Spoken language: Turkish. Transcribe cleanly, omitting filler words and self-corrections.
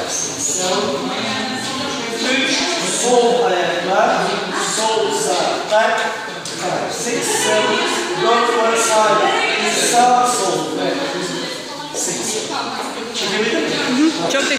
Üç sol ayaklar, sol sağ, back, 5, 6, 7, dört var sağ, sağ, sol, 6. Çekebilir miyim? Çok